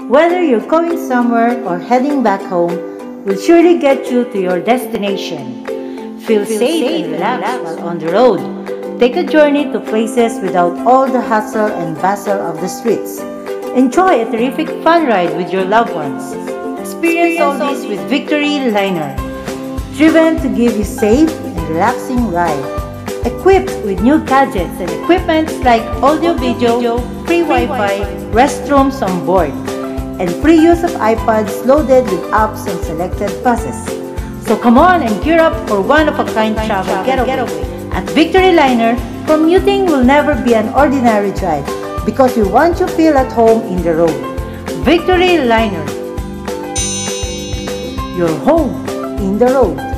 Whether you're going somewhere or heading back home, we'll surely get you to your destination. Feel safe and relaxed while on the road. Take a journey to places without all the hustle and bustle of the streets. Enjoy a terrific fun ride with your loved ones. Experience all this with Victory Liner, driven to give you safe and relaxing ride. Equipped with new gadgets and equipment like audio-video, free Wi-Fi, restrooms on board, and free use of iPads loaded with apps on selected buses. So come on and gear up for one-of-a-kind travel getaway. At Victory Liner, commuting will never be an ordinary drive because we want you to feel at home in the road. Victory Liner, your home in the road.